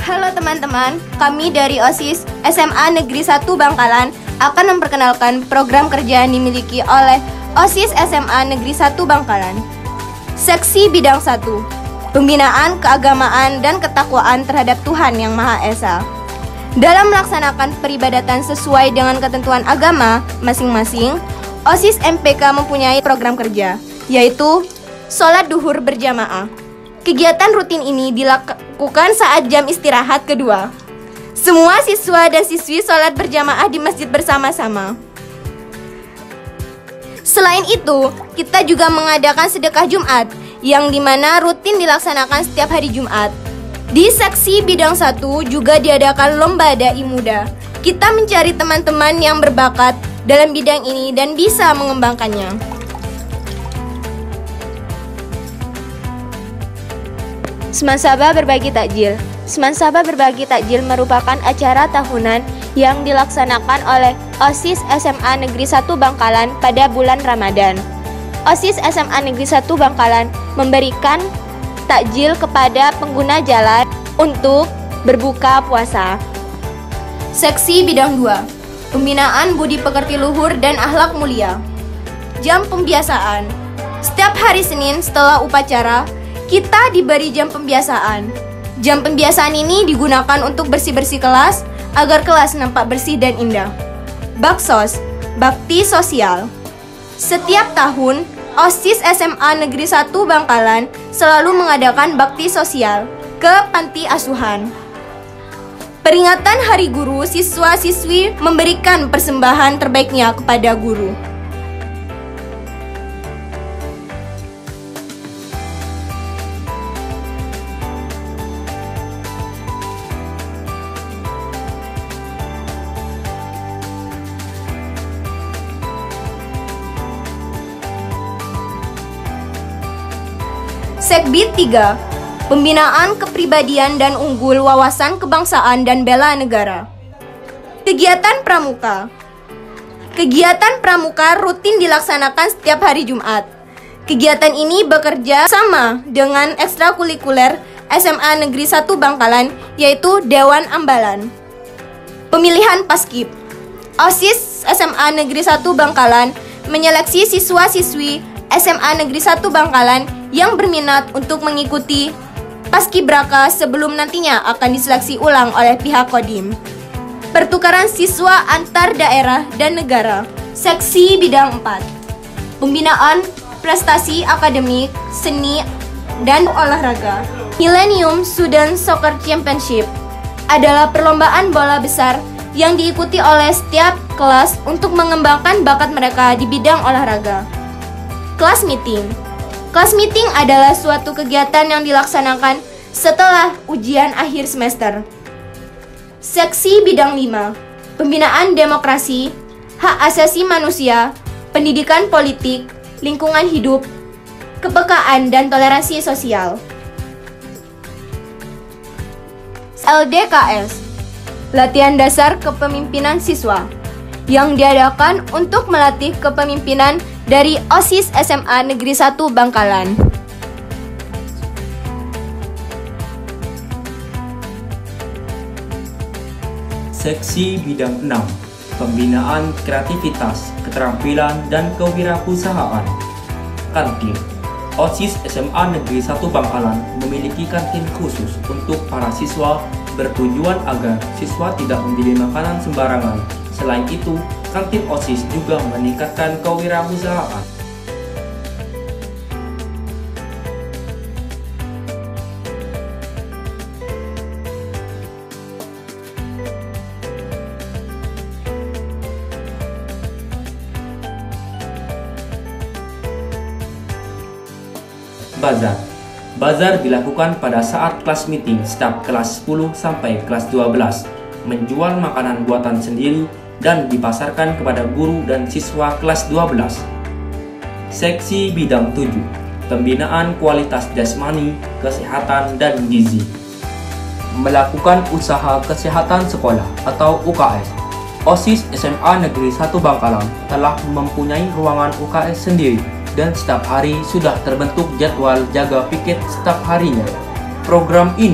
Halo teman-teman, kami dari OSIS SMA Negeri 1 Bangkalan akan memperkenalkan program kerja yang dimiliki oleh OSIS SMA Negeri 1 Bangkalan. Seksi Bidang 1, Pembinaan Keagamaan dan Ketakwaan terhadap Tuhan Yang Maha Esa. Dalam melaksanakan peribadatan sesuai dengan ketentuan agama masing-masing, OSIS MPK mempunyai program kerja, yaitu sholat duhur berjamaah. Kegiatan rutin ini dilakukan saat jam istirahat kedua. Semua siswa dan siswi sholat berjamaah di masjid bersama-sama. Selain itu, kita juga mengadakan sedekah Jumat, yang dimana rutin dilaksanakan setiap hari Jumat. Di seksi bidang 1 juga diadakan lomba dai muda. Kita mencari teman-teman yang berbakat dalam bidang ini dan bisa mengembangkannya. Semansaba Berbagi Takjil. Semansaba Berbagi Takjil merupakan acara tahunan yang dilaksanakan oleh OSIS SMA Negeri 1 Bangkalan pada bulan Ramadan. OSIS SMA Negeri 1 Bangkalan memberikan takjil kepada pengguna jalan untuk berbuka puasa. Seksi bidang 2, Pembinaan Budi Pekerti Luhur dan Akhlak Mulia. Jam pembiasaan. Setiap hari Senin setelah upacara, kita diberi jam pembiasaan. Jam pembiasaan ini digunakan untuk bersih-bersih kelas agar kelas nampak bersih dan indah. Baksos, Bakti Sosial. Setiap tahun, OSIS SMA Negeri 1 Bangkalan selalu mengadakan bakti sosial ke panti asuhan. Peringatan Hari Guru, siswa-siswi memberikan persembahan terbaiknya kepada guru. Sekbid 3, Pembinaan Kepribadian dan Unggul Wawasan Kebangsaan dan Bela Negara. Kegiatan Pramuka. Kegiatan Pramuka rutin dilaksanakan setiap hari Jumat. Kegiatan ini bekerja sama dengan ekstrakurikuler SMA Negeri 1 Bangkalan, yaitu Dewan Ambalan. Pemilihan Paskib. OSIS SMA Negeri 1 Bangkalan menyeleksi siswa-siswi SMA Negeri 1 Bangkalan yang berminat untuk mengikuti Paskibraka sebelum nantinya akan diseleksi ulang oleh pihak Kodim. Pertukaran siswa antar daerah dan negara. Seksi bidang 4, Pembinaan Prestasi Akademik, Seni, dan Olahraga. Millennium Student Soccer Championship adalah perlombaan bola besar yang diikuti oleh setiap kelas untuk mengembangkan bakat mereka di bidang olahraga. Kelas Meeting. Kelas meeting adalah suatu kegiatan yang dilaksanakan setelah ujian akhir semester. Seksi bidang 5, Pembinaan Demokrasi, Hak Asasi Manusia, Pendidikan Politik, Lingkungan Hidup, Kepekaan dan Toleransi Sosial. LDKS, Latihan Dasar Kepemimpinan Siswa, yang diadakan untuk melatih kepemimpinan dari OSIS SMA Negeri 1 Bangkalan. Seksi bidang 6, Pembinaan Kreativitas, Keterampilan dan Kewirausahaan. Kantin. OSIS SMA Negeri 1 Bangkalan memiliki kantin khusus untuk para siswa bertujuan agar siswa tidak membeli makanan sembarangan. Selain itu, kantin OSIS juga meningkatkan kewirausahaan. Bazar. Bazar dilakukan pada saat kelas meeting staf kelas 10 sampai kelas 12, menjual makanan buatan sendiri dan dipasarkan kepada guru dan siswa kelas 12. Seksi bidang 7, Pembinaan Kualitas Jasmani, Kesehatan dan Gizi. Melakukan usaha kesehatan sekolah atau UKS. OSIS SMA Negeri 1 Bangkalan telah mempunyai ruangan UKS sendiri dan setiap hari sudah terbentuk jadwal jaga piket setiap harinya. Program ini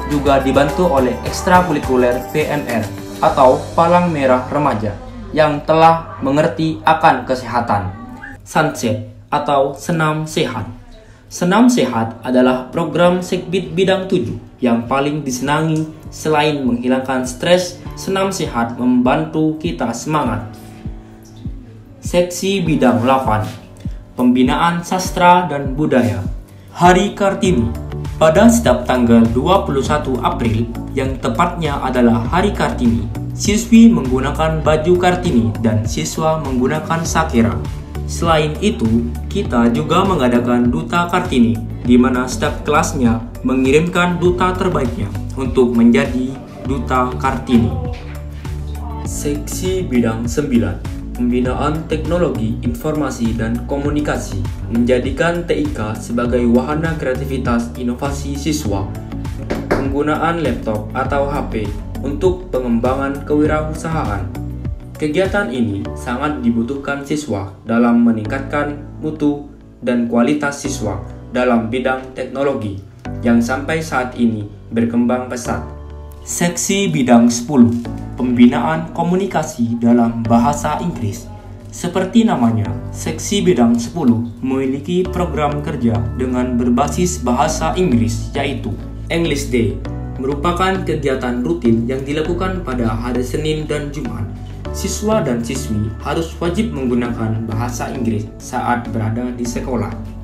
juga dibantu oleh ekstrakurikuler PMR atau Palang Merah Remaja yang telah mengerti akan kesehatan. Sunset atau Senam Sehat. Senam Sehat adalah program Sekbid Bidang 7 yang paling disenangi. Selain menghilangkan stres, senam sehat membantu kita semangat. Seksi Bidang 8. Pembinaan Sastra dan Budaya. Hari Kartini. Pada setiap tanggal 21 April, yang tepatnya adalah Hari Kartini, siswi menggunakan baju Kartini dan siswa menggunakan sakera. Selain itu, kita juga mengadakan Duta Kartini, di mana setiap kelasnya mengirimkan duta terbaiknya untuk menjadi Duta Kartini. Seksi Bidang 9. Pembinaan Teknologi Informasi dan Komunikasi, menjadikan TIK sebagai wahana kreativitas inovasi siswa. Penggunaan laptop atau HP untuk pengembangan kewirausahaan. Kegiatan ini sangat dibutuhkan siswa dalam meningkatkan mutu dan kualitas siswa dalam bidang teknologi yang sampai saat ini berkembang pesat. Seksi Bidang 10. Pembinaan Komunikasi dalam Bahasa Inggris. Seperti namanya, Seksi Bidang 10 memiliki program kerja dengan berbasis bahasa Inggris, yaitu English Day, merupakan kegiatan rutin yang dilakukan pada hari Senin dan Jumat. Siswa dan siswi harus wajib menggunakan bahasa Inggris saat berada di sekolah.